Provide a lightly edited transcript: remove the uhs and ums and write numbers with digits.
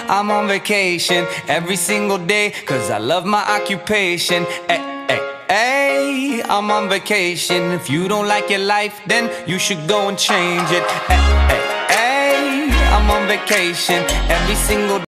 I'm on vacation every single day, cause I love my occupation. Ay, ay, ay, I'm on vacation. If you don't like your life, then you should go and change it. Ay, ay, ay, I'm on vacation every single day.